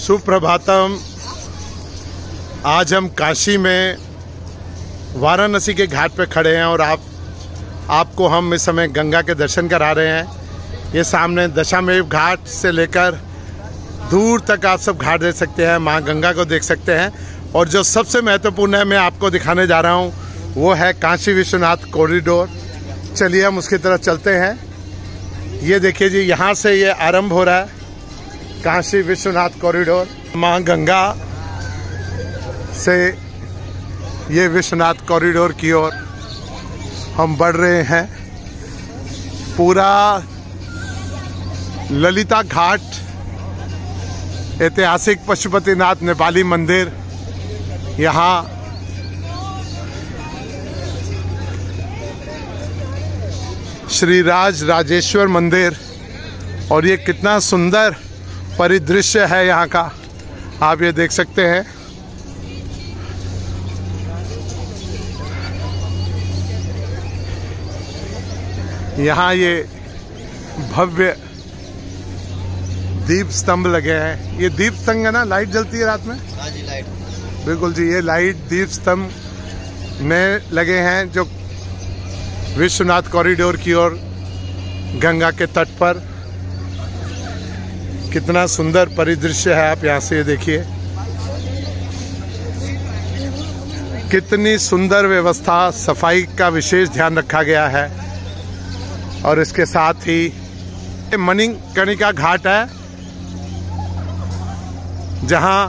सुप्रभातम। आज हम काशी में वाराणसी के घाट पे खड़े हैं और आपको हम इस समय गंगा के दर्शन करा रहे हैं। ये सामने दशामेव घाट से लेकर दूर तक आप सब घाट देख सकते हैं, माँ गंगा को देख सकते हैं। और जो सबसे महत्वपूर्ण है, मैं आपको दिखाने जा रहा हूँ, वो है काशी विश्वनाथ कॉरिडोर। चलिए हम उसकी तरफ चलते हैं। ये देखिए जी, यहाँ से ये आरंभ हो रहा है काशी विश्वनाथ कॉरिडोर। माँ गंगा से ये विश्वनाथ कॉरिडोर की ओर हम बढ़ रहे हैं। पूरा ललिता घाट, ऐतिहासिक पशुपतिनाथ नेपाली मंदिर, यहाँ श्री राजेश्वर मंदिर, और ये कितना सुंदर परिदृश्य है यहाँ का, आप ये देख सकते हैं। यहाँ ये भव्य दीप स्तंभ लगे हैं। ये दीप स्तंभ है ना, लाइट जलती है रात में? हाँ जी, लाइट। बिल्कुल जी, ये लाइट दीप स्तंभ में लगे हैं जो विश्वनाथ कॉरिडोर की ओर गंगा के तट पर। कितना सुंदर परिदृश्य है, आप यहाँ से देखिए। कितनी सुंदर व्यवस्था, सफाई का विशेष ध्यान रखा गया है। और इसके साथ ही मणिकर्णिका घाट है, जहां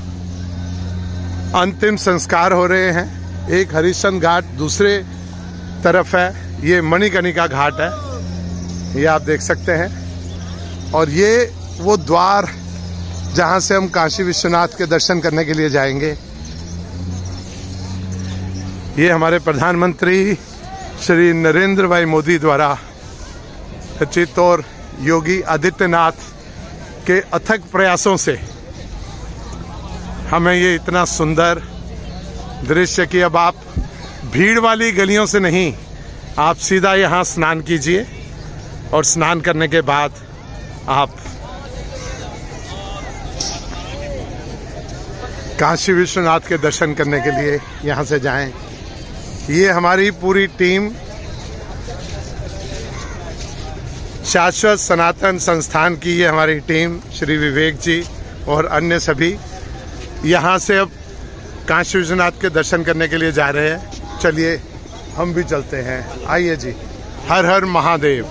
अंतिम संस्कार हो रहे हैं। एक हरिश्चंद्र घाट दूसरे तरफ है, ये मणिकर्णिका घाट है, ये आप देख सकते हैं। और ये वो द्वार जहां से हम काशी विश्वनाथ के दर्शन करने के लिए जाएंगे। ये हमारे प्रधानमंत्री श्री नरेंद्र भाई मोदी द्वारा रचित और योगी आदित्यनाथ के अथक प्रयासों से हमें ये इतना सुंदर दृश्य कि अब आप भीड़ वाली गलियों से नहीं, आप सीधा यहाँ स्नान कीजिए और स्नान करने के बाद आप काशी विश्वनाथ के दर्शन करने के लिए यहाँ से जाएं। ये हमारी पूरी टीम शाश्वत सनातन संस्थान की, ये हमारी टीम, श्री विवेक जी और अन्य सभी यहाँ से अब काशी विश्वनाथ के दर्शन करने के लिए जा रहे हैं। चलिए हम भी चलते हैं, आइए जी। हर हर महादेव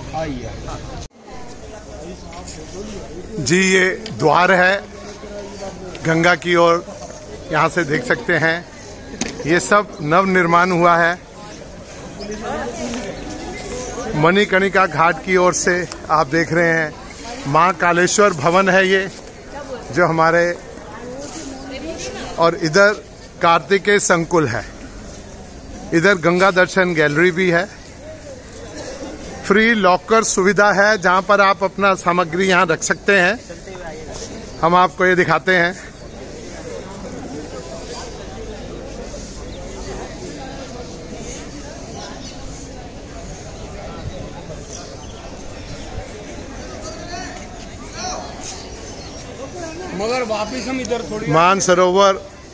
जी। ये द्वार है गंगा की ओर, यहाँ से देख सकते हैं। ये सब नव निर्माण हुआ है। मणिकर्णिका घाट की ओर से आप देख रहे हैं माँ कालेश्वर भवन है ये, जो हमारे, और इधर कार्तिकेय संकुल है। इधर गंगा दर्शन गैलरी भी है। फ्री लॉकर सुविधा है, जहां पर आप अपना सामग्री यहाँ रख सकते हैं। हम आपको ये दिखाते हैं। मगर वापिस हम इधर थोड़ी मानसरोवर,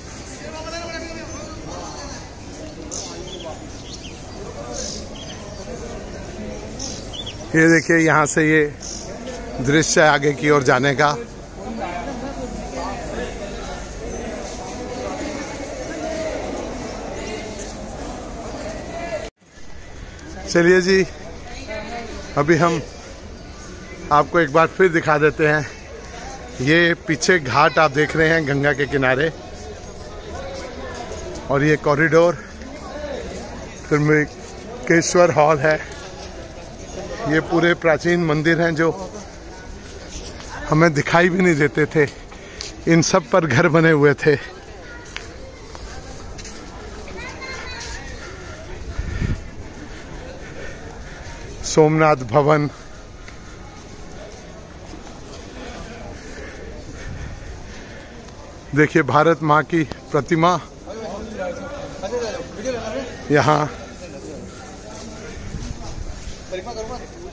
ये देखिए, यहाँ से ये दृश्य है आगे की ओर जाने का। चलिए जी, अभी हम आपको एक बार फिर दिखा देते हैं। ये पीछे घाट आप देख रहे हैं गंगा के किनारे, और ये कॉरिडोर त्र्यंबकेश्वर हॉल है। ये पूरे प्राचीन मंदिर हैं जो हमें दिखाई भी नहीं देते थे। इन सब पर घर बने हुए थे। सोमनाथ भवन, देखिए भारत माँ की प्रतिमा यहाँ।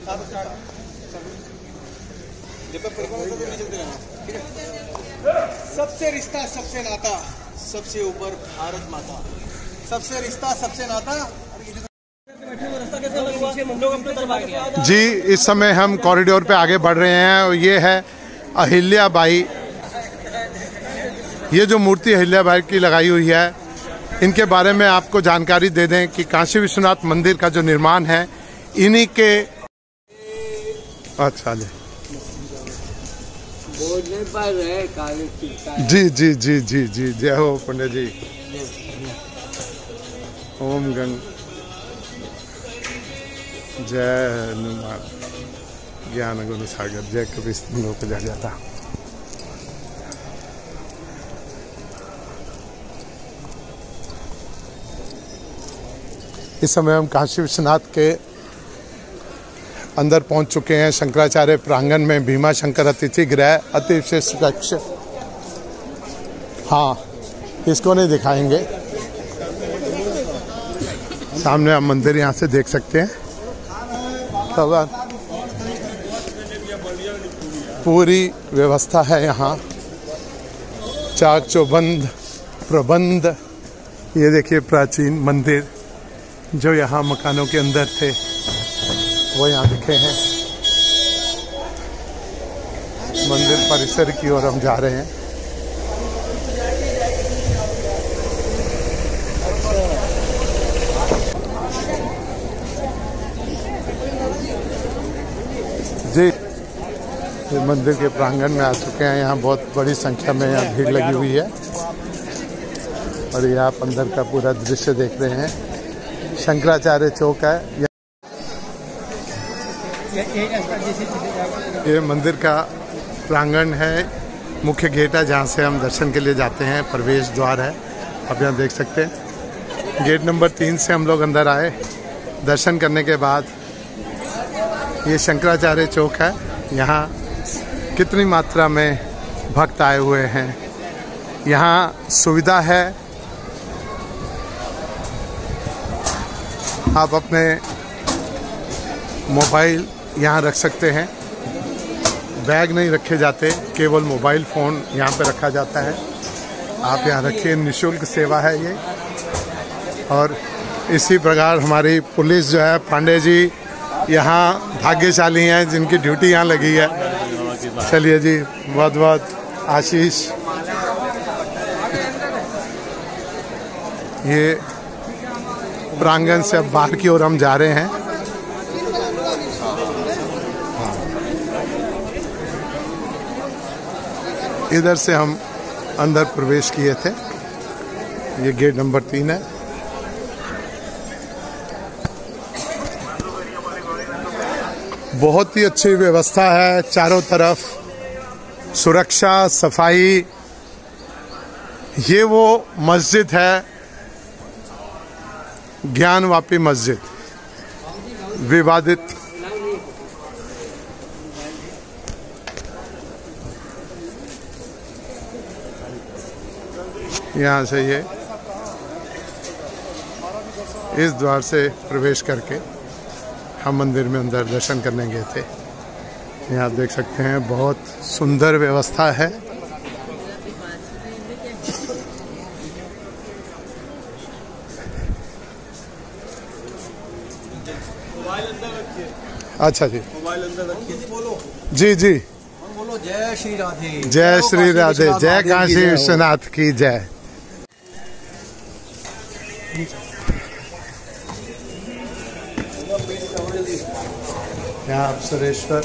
जब तक परिक्रमा करते नहीं चलते रहना, ठीक है। सबसे रिश्ता सबसे नाता, सबसे ऊपर भारत माता। सबसे रिश्ता सबसे नाता। जी, इस समय हम कॉरिडोर पे आगे बढ़ रहे हैं और ये है अहिल्याबाई। ये जो मूर्ति अहिल्याबाई की लगाई हुई है, इनके बारे में आपको जानकारी दे दें कि काशी विश्वनाथ मंदिर का जो निर्माण है इन्हीं के। अच्छा जी जी जी जी जी, जय हो पंडित जी। ओम गंग जय हनुमान ज्ञान गुण सागर, जय कबीर सिंह को जा जाता। इस समय हम काशी विश्वनाथ के अंदर पहुंच चुके हैं। शंकराचार्य प्रांगण में भीमा शंकर अतिथि गृह अति विशेष कक्ष। हाँ, इसको नहीं दिखाएंगे। सामने आप मंदिर यहाँ से देख सकते हैं। पूरी व्यवस्था है यहाँ, चाक चौबंद प्रबंध। ये देखिए प्राचीन मंदिर जो यहाँ मकानों के अंदर थे वो यहाँ दिखे हैं। मंदिर परिसर की ओर हम जा रहे हैं। जी, मंदिर के प्रांगण में आ चुके हैं। यहाँ बहुत बड़ी संख्या में यहाँ भीड़ लगी हुई है और ये आप अंदर का पूरा दृश्य देख रहे हैं। शंकराचार्य चौक है। ये मंदिर का प्रांगण है, मुख्य गेट है जहाँ से हम दर्शन के लिए जाते हैं। प्रवेश द्वार है, आप यहाँ देख सकते हैं। गेट नंबर 3 से हम लोग अंदर आए। दर्शन करने के बाद ये शंकराचार्य चौक है। यहाँ कितनी मात्रा में भक्त आए हुए हैं। यहाँ सुविधा है, आप अपने मोबाइल यहाँ रख सकते हैं। बैग नहीं रखे जाते, केवल मोबाइल फ़ोन यहाँ पे रखा जाता है। आप यहाँ रखिए, निःशुल्क सेवा है ये। और इसी प्रकार हमारी पुलिस जो है, पांडे जी यहाँ भाग्यशाली हैं जिनकी ड्यूटी यहाँ लगी है। चलिए जी, बहुत बहुत आशीष। ये प्रांगण से अब बाहर की ओर हम जा रहे हैं। इधर से हम अंदर प्रवेश किए थे। ये गेट नंबर 3 है। बहुत ही अच्छी व्यवस्था है, चारों तरफ सुरक्षा, सफाई। ये वो मस्जिद है, ज्ञानवापी मस्जिद, विवादित। यहाँ से ये इस द्वार से प्रवेश करके हम मंदिर में अंदर दर्शन करने गए थे। यहाँ देख सकते हैं, बहुत सुंदर व्यवस्था है। अच्छा जी, मोबाइल अंदर रखिए। बोलो जी जी, बोलो जय श्री राधे, जय श्री राधे, जय काशी विश्वनाथ की जय। यहाँ अप्सरेश्वर,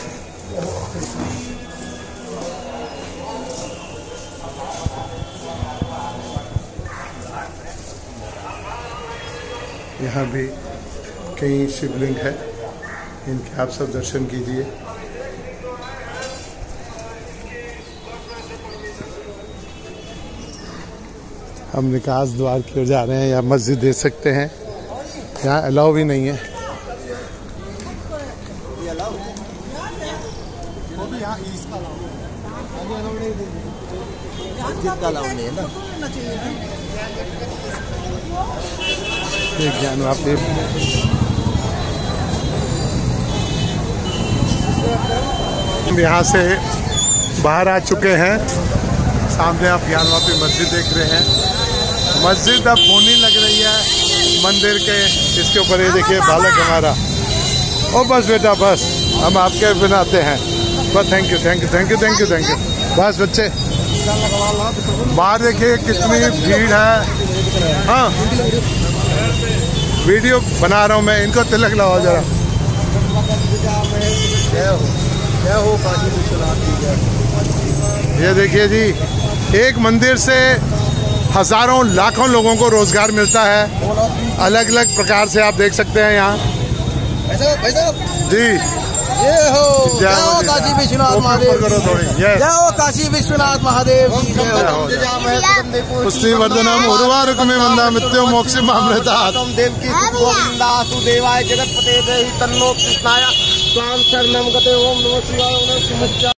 यहाँ भी कई शिवलिंग है, इनके आप सब दर्शन कीजिए। हम निकास द्वार की ओर जा रहे हैं। यहाँ मस्जिद देख सकते हैं, यहाँ अलाउ भी नहीं है। ज्ञानवापी हम यहाँ से बाहर आ चुके हैं। सामने आप ज्ञानवापी मस्जिद देख रहे हैं। मस्जिद अब होने लग रही है मंदिर के इसके ऊपर। ये देखिए बालक हमारा। ओ बस बेटा बस, हम आपके बिना आते हैं बस। Thank you thank you thank you thank you thank you. बस बच्चे बाहर देखिए कितनी भीड़ है। हाँ वीडियो बना रहा हूँ मैं, इनको तिलक लगाओ जरा। ये देखिए जी, एक मंदिर से हजारों लाखों लोगों को रोजगार मिलता है। अलग अलग प्रकार से आप देख सकते हैं यहाँ जी। ये हो जय हो काशी विश्वनाथ महादेव, जय हो काशी विश्वनाथ महादेव। पुष्टि वर्धनम उर्वारुकमे वंदा मृत्यु मोक्ष मामृतात्। देवकी गोविंदा सुदेवाय जगतपते देहि तन्नो कृष्णाय स्वाम शरणम गते। ओम नमः शिवाय।